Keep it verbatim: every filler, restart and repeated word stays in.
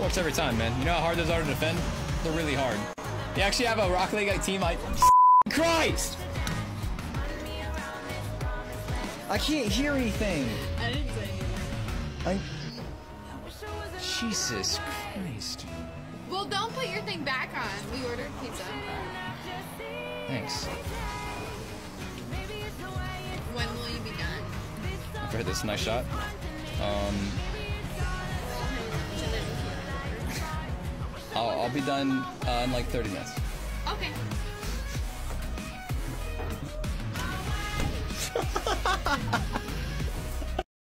Works every time, man. You know how hard those are to defend? They're really hard. You actually have a Rocket League like, team. I Christ! I can't hear anything. I didn't say anything. I... Jesus Christ. Well, don't put your thing back on. We ordered pizza. Thanks. When will you be done? After I hit this nice shot. Um... I'll, I'll be done uh, in like thirty minutes. Okay.